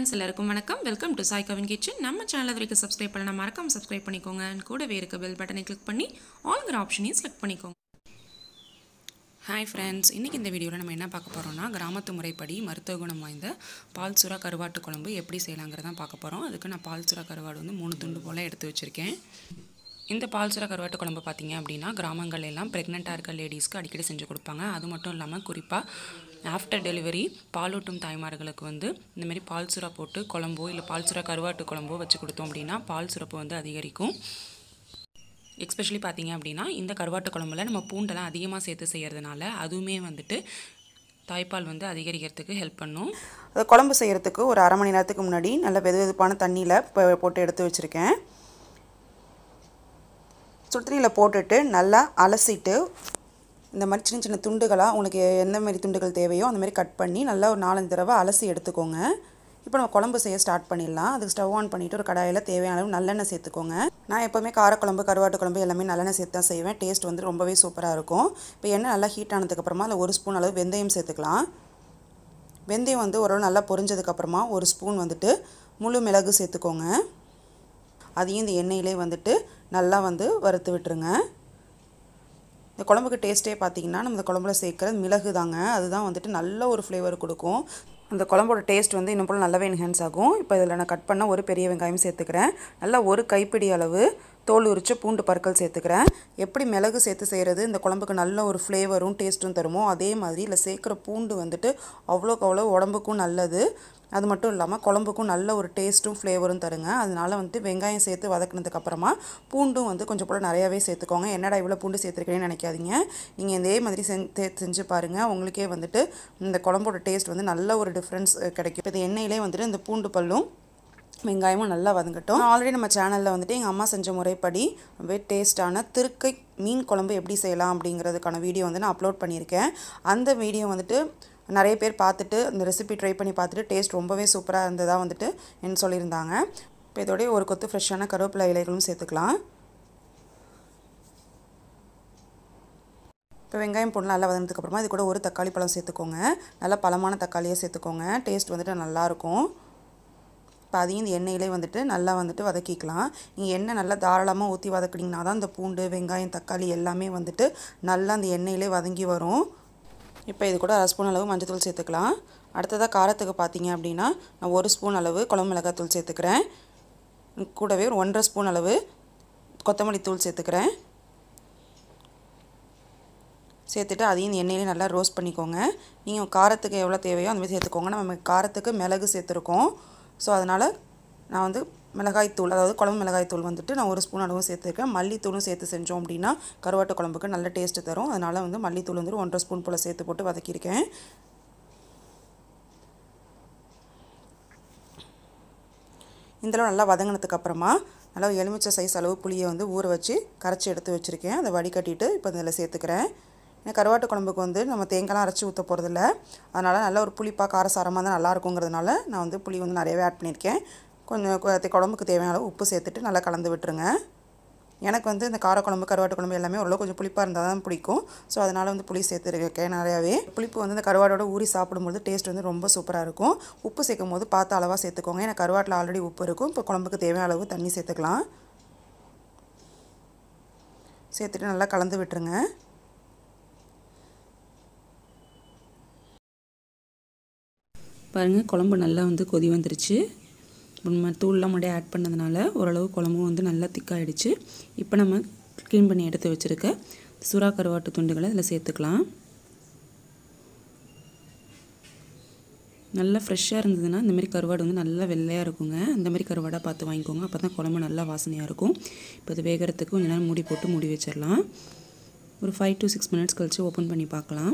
friends, எல்லாருக்கும் வணக்கம். Welcome to Sai Kavin kitchen. நம்ம சேனலை வரைக்கும் சப்ஸ்கிரைப் பண்ணனா மறக்காம சப்ஸ்கிரைப் பண்ணிக்கோங்க. and கூடவே இருக்க பெல் பட்டனை கிளிக் பண்ணி ஆல்ங்கிற ஆப்ஷனையும் செலக்ட் பண்ணிக்கோங்க. ஹாய் ஃப்ரெண்ட்ஸ், இன்றைக்கி இந்த வீடியோவில் நம்ம என்ன பார்க்க போகிறோம்னா கிராமத்து முறைப்படி மருத்துவ குணம் வாய்ந்த பால் சுறா கருவாட்டு குழம்பு எப்படி செய்யலாங்கிறதான் பார்க்க போகிறோம். அதுக்கு நான் பால் சுறா கருவாடு 3 துண்டு போல் எடுத்து வச்சுருக்கேன். இந்த பால் சுறா கருவாட்டு குழம்பு பார்த்திங்க அப்படின்னா கிராமங்கள் எல்லாம் ப்ரெக்னெண்ட்டாக இருக்க லேடிஸ்க்கு அடிக்கடி செஞ்சு கொடுப்பாங்க. அது மட்டும் இல்லாமல் குறிப்பாக ஆஃப்டர் டெலிவரி பாலூட்டும் தாய்மார்களுக்கு இந்தமாரி பால் சுறா போட்டு குழம்போ இல்லை பால் சுறா கருவாட்டு குழம்போ வச்சு கொடுத்தோம் அப்படின்னா பால் சுரப்பு அதிகரிக்கும். எஸ்பெஷலி பார்த்திங்க அப்படின்னா இந்த கருவாட்டு குழம்புல நம்ம பூண்டெல்லாம் அதிகமாக சேர்த்து செய்கிறதுனால அதுவுமே தாய்ப்பால் அதிகரிக்கிறதுக்கு ஹெல்ப் பண்ணும். அது குழம்பு செய்கிறதுக்கு ஒரு அரை மணி நேரத்துக்கு முன்னாடி நல்ல வெதுவெதுப்பான தண்ணியில் போட்டு எடுத்து வச்சுருக்கேன். சுடுதண்ணியில் போட்டுட்டு நல்லா அலசிட்டு இந்த மாதிரி சின்ன சின்ன துண்டுகளாக உங்களுக்கு எந்த மாதிரி துண்டுகள் தேவையோ அந்த மாதிரி கட் பண்ணி நல்லா ஒரு 4-5 தடவை அலசி எடுத்துக்கோங்க. இப்போ நம்ம குழம்பு செய்ய ஸ்டார்ட் பண்ணிடலாம். அதுக்கு ஸ்டவ் ஆன் பண்ணிவிட்டு ஒரு கடாயில் தேவையான அளவு நல்லெண்ணெய் சேர்த்துக்கோங்க. நான் எப்போவுமே காரக்குழம்பு கருவாட்டு குழம்பு எல்லாமே நல்லெண்ணெய் சேர்த்து தான் செய்வேன். டேஸ்ட் ரொம்பவே சூப்பராக இருக்கும். இப்போ எண்ணெய் நல்லா ஹீட் ஆனதுக்கப்புறமா அதில் 1 ஸ்பூன் அளவு வெந்தயம் சேர்த்துக்கலாம். வெந்தயம் ஓரளவு நல்லா பொரிஞ்சதுக்கப்புறமா 1 ஸ்பூன் முழு மிளகு சேர்த்துக்கோங்க. அதையும் இந்த எண்ணெயிலே நல்லா வறுத்து விட்டுருங்க. இந்த குழம்புக்கு டேஸ்ட்டே பார்த்திங்கன்னா நம்ம இந்த குழம்புல சேர்க்குற மிளகு தாங்க. அதுதான் நல்ல ஒரு ஃப்ளேவர் கொடுக்கும். அந்த குழம்போட டேஸ்ட் இன்னும் போல் நல்லாவே என்ஹான்ஸ் ஆகும். இப்போ இதில் நான் கட் பண்ண ஒரு பெரிய வெங்காயம் சேர்த்துக்கிறேன். நல்லா ஒரு கைப்பிடி அளவு தோல் உரித்து பூண்டு பற்கள் சேர்த்துக்கிறேன். எப்படி மிளகு சேர்த்து செய்கிறது இந்த குழம்புக்கு நல்ல ஒரு ஃப்ளேவரும் டேஸ்ட்டும் தருமோ அதே மாதிரி இல்லை சேர்க்குற பூண்டு அவ்வளோக்கு அவ்வளோ உடம்புக்கும் நல்லது. அது மட்டும் இல்லாமல் குழம்புக்கும் நல்ல ஒரு டேஸ்ட்டும் ஃப்ளேவரும் தருங்க. அதனால் வெங்காயம் சேர்த்து வதக்கினதுக்கப்புறமா பூண்டும் கொஞ்சம் போல் நிறையாவே சேர்த்துக்கோங்க. என்னடா இவ்வளோ பூண்டு சேர்த்துருக்கேன்னு நினைக்காதீங்க. நீங்கள் இதே மாதிரி செஞ்சு பாருங்கள். உங்களுக்கே இந்த குழம்போட டேஸ்ட் நல்ல ஒரு டிஃப்ரென்ஸ் கிடைக்கும். இப்போ இது எண்ணெயிலே இந்த பூண்டு பல்லும் வெங்காயமும் நல்லா வதங்கட்டும். ஆல்ரெடி நம்ம சேனலில் எங்கள் அம்மா செஞ்ச முறைப்படி ரொம்ப டேஸ்ட்டான திருக்கை மீன் குழம்பு எப்படி செய்யலாம் அப்படிங்கிறதுக்கான வீடியோ நான் அப்லோட் பண்ணியிருக்கேன். அந்த வீடியோ நிறைய பேர் பார்த்துட்டு இந்த ரெசிபி ட்ரை பண்ணி பார்த்துட்டு டேஸ்ட் ரொம்பவே சூப்பராக இருந்ததாக என்ன சொல்லியிருந்தாங்க. இப்போ இதோடய ஒரு கொத்து ஃப்ரெஷ்ஷான கருவேப்பிலை இலைகளும் சேர்த்துக்கலாம். இப்போ வெங்காயம் பூண்டு நல்லா வதங்கினதுக்கப்புறமா இது கூட ஒரு தக்காளி பழம் சேர்த்துக்கோங்க. நல்லா பழமான தக்காளியாக சேர்த்துக்கோங்க. டேஸ்ட் நல்லாயிருக்கும். இப்போ அதையும் இந்த எண்ணெயிலே நல்லா வதக்கிக்கலாம். நீங்கள் எண்ணெய் நல்லா தாராளமாக ஊற்றி வதக்குனீங்கன்னா தான் இந்த பூண்டு வெங்காயம் தக்காளி எல்லாமே நல்லா அந்த எண்ணெயிலே வதங்கி வரும். இப்போ இது கூட 1 ஸ்பூன் அளவு மஞ்சள் சேர்த்துக்கலாம். அடுத்ததாக காரத்துக்கு பார்த்தீங்க அப்படின்னா நான் 1 ஸ்பூன் அளவு குழம்பு மிளகாய் சேர்த்துக்கிறேன். கூடவே ஒரு 1.5 ஸ்பூன் அளவு கொத்தமல்லி தூள் சேர்த்துக்கிறேன். சேர்த்துட்டு அதையும் இந்த எண்ணெயிலே நல்லா ரோஸ்ட் பண்ணிக்கோங்க. நீங்கள் காரத்துக்கு எவ்வளோ தேவையோ அந்த மாதிரி சேர்த்துக்கோங்க. நம்ம காரத்துக்கு மிளகு சேர்த்துருக்கோம். ஸோ அதனால் நான் மிளகாய்த்தூள் அதாவது குழம்பு மிளகாய்த்தூள் நான் 1 ஸ்பூன் அளவும் சேர்த்துருக்கேன். மல்லித்தூளும் சேர்த்து செஞ்சோம் அப்படின்னா கருவாட்டு குழம்புக்கு நல்ல டேஸ்ட்டு தரும். அதனால் மல்லித்தூள் 1.5 ஸ்பூன் போல் சேர்த்து போட்டு வதக்கியிருக்கேன். இந்தளவு நல்லா வதங்கினதுக்கப்புறமா நல்லா எலுமிச்சை சைஸ் அளவு புளியை ஊற வச்சு கரைச்சி எடுத்து வச்சுருக்கேன். அதை வடிகட்டிட்டு இப்போ இதில் சேர்த்துக்கிறேன். ஏன்னா கருவாட்டு குழம்புக்கு நம்ம தேங்காய்லாம் அரைச்சி ஊற்ற போகிறதில்ல. அதனால் நல்ல ஒரு புளிப்பாக காரசாரமாக தான் நல்லா இருக்குங்கிறதுனால நான் புளி நிறையவே ஆட் பண்ணியிருக்கேன். கொஞ்சம் குழம்புக்கு தேவையான அளவு உப்பு சேர்த்துட்டு நல்லா கலந்து விட்டுருங்க. எனக்கு இந்த காரக்குழம்பு கருவாட்டு குழம்பு எல்லாமே ஓரளவு கொஞ்சம் புளிப்பாக இருந்தால் தான் பிடிக்கும். ஸோ அதனால் புளி சேர்த்துருக்கேன் நிறையாவே. புளிப்பு இந்த கருவாடோட ஊறி சாப்பிடும்போது டேஸ்ட் ரொம்ப சூப்பராக இருக்கும். உப்பு சேர்க்கும் போது பார்த்து அளவாக சேர்த்துக்கோங்க. ஏன்னா கருவாட்டில் ஆல்ரெடி உப்பு இருக்கும். இப்போ குழம்புக்கு தேவையான அளவு தண்ணி சேர்த்துக்கலாம். சேர்த்துட்டு நல்லா கலந்து விட்டுருங்க. பாருங்கள், குழம்பு நல்லா கொதி வந்துருச்சு. நம்ம தூள்லாம் முன்னாடியே ஆட் பண்ணதுனால ஓரளவு குழம்பு நல்லா திக்காகிடுச்சு. இப்போ நம்ம க்ளீன் பண்ணி எடுத்து வச்சுருக்க சுறா கருவாட்டு துண்டுகளை இதில் சேர்த்துக்கலாம். நல்லா ஃப்ரெஷ்ஷாக இருந்ததுன்னா இந்தமாரி கருவாடு நல்லா வெள்ளையாக இருக்குங்க. அந்தமாரி கருவாடாக பார்த்து வாங்கிக்கோங்க. அப்போ தான் குழம்பு நல்லா வாசனையாக இருக்கும். இப்போ அது வேகிறதுக்கு கொஞ்சம் நேரம் மூடி போட்டு மூடி வச்சிடலாம். ஒரு 5 to 6 மினிட்ஸ் கழித்து ஓப்பன் பண்ணி பார்க்கலாம்.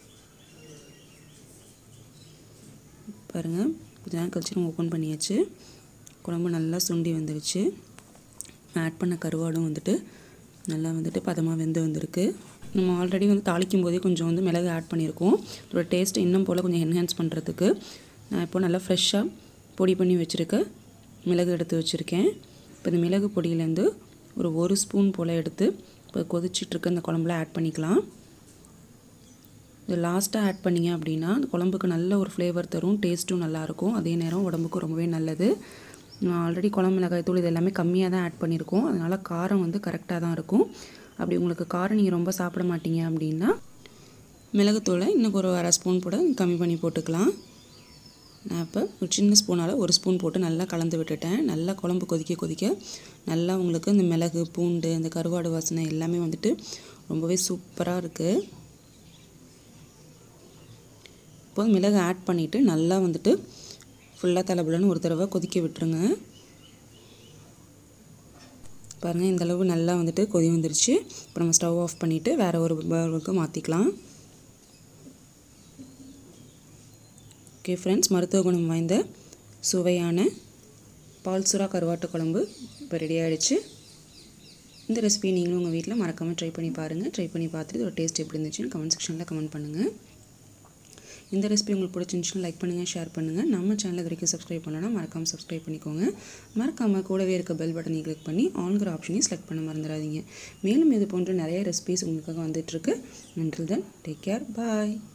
பாருங்கள், கொஞ்சம் நேரம் கழிச்சு நம்ம ஓப்பன் பண்ணியாச்சு. குழம்பு நல்லா சுண்டி வந்துருச்சு. ஆட் பண்ண கருவாடும் நல்லா பதமாக வெந்து வந்திருக்கு. நம்ம ஆல்ரெடி தாளிக்கும் போதே கொஞ்சம் மிளகு ஆட் பண்ணியிருக்கோம். அதோட டேஸ்ட் இன்னும் போல் கொஞ்சம் என்ஹான்ஸ் பண்ணுறதுக்கு நான் இப்போ நல்லா ஃப்ரெஷ்ஷாக பொடி பண்ணி வச்சுருக்க மிளகு எடுத்து வச்சுருக்கேன். இப்போ இந்த மிளகு பொடியிலேருந்து ஒரு 1 ஸ்பூன் போல் எடுத்து இப்போ கொதிச்சிட்ருக்க இந்த குழம்புல ஆட் பண்ணிக்கலாம். இது லாஸ்ட்டாக ஆட் பண்ணிங்க அப்படின்னா அந்த குழம்புக்கு நல்ல ஒரு ஃப்ளேவர் தரும், டேஸ்ட்டும் நல்லாயிருக்கும், அதே நேரம் உடம்புக்கு ரொம்பவே நல்லது. ஆல்ரெடி குழம்பு மிளகாய் தூள் இது எல்லாமே கம்மியாக தான் ஆட் பண்ணியிருக்கோம், அதனால் காரம் வந்து கரெக்டாக தான் இருக்கும். அப்படி உங்களுக்கு காரம் நீங்கள் ரொம்ப சாப்பிட மாட்டீங்க அப்படின்னா மிளகுத்தூளை இன்னும் ஒரு 1/2 ஸ்பூன் கூட கம்மி பண்ணி போட்டுக்கலாம். நான் இப்போ ஒரு சின்ன ஸ்பூனால் 1 ஸ்பூன் போட்டு நல்லா கலந்து விட்டுட்டேன். நல்லா குழம்பு கொதிக்க கொதிக்க நல்லா உங்களுக்கு இந்த மிளகு, பூண்டு, இந்த கருவாடு வாசனை எல்லாமே வந்துட்டு ரொம்பவே சூப்பராக இருக்குது. இப்போ மிளகு ஆட் பண்ணிவிட்டு நல்லா வந்துட்டு ஃபுல்லாக தலைபுலன்னு ஒரு தடவை கொதிக்க விட்டுருங்க. பாருங்கள், இந்தளவு நல்லா வந்துட்டு கொதி வந்துருச்சு. இப்போ நம்ம ஸ்டவ் ஆஃப் பண்ணிவிட்டு வேறு ஒரு பவுலுக்கு மாற்றிக்கலாம். ஓகே ஃப்ரெண்ட்ஸ், மருத்துவ குணம் வாய்ந்த சுவையான பால் சுறா கருவாட்டு குழம்பு இப்போ ரெடி ஆகிடுச்சு. இந்த ரெசிபி நீங்களும் உங்கள் வீட்டில் மறக்காமல் ட்ரை பண்ணி பாருங்கள். ட்ரை பண்ணி பார்த்துட்டு ஒரு டேஸ்ட் எப்படி இருந்துச்சுன்னு கமெண்ட் செக்ஷனில் கமெண்ட் பண்ணுங்கள். இந்த ரெசிபி உங்களுக்கு பிடிச்சிருந்துச்சுன்னா லைக் பண்ணுங்கள், ஷேர் பண்ணுங்கள். நம்ம சேனல் இது வரைக்கும் சப்ஸ்கிரைப் பண்ணலன்னா மறக்காமல் சப்ஸ்கிரைப் பண்ணிக்கோங்க. மறக்காமல் கூடவே இருக்க பெல் பட்டனை கிளிக் பண்ணி ஆல்ங்கிற ஆப்ஷனையும் செலக்ட் பண்ண மறந்துடாதீங்க. மேலும் இது போன்ற நிறைய ரெசிபிஸ் உங்களுக்காக வந்துட்டுருக்கு. நன்றி, டேக் கேர், பாய்.